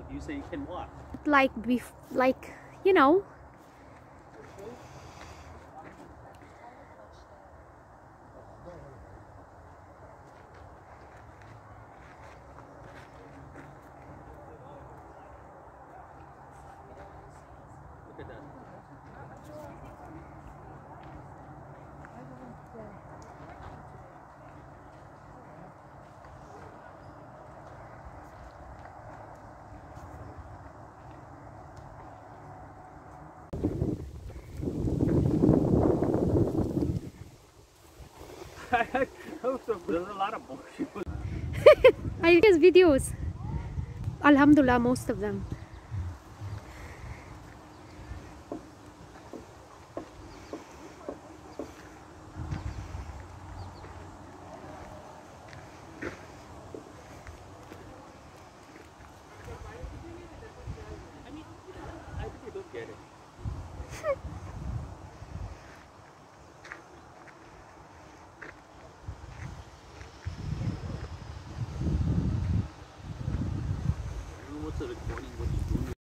You say you can what? Like you know. Look at that. There's a lot of bullshit. I guess videos. Alhamdulillah, most of them. I mean, I really don't get it. What's the recording? What you doing?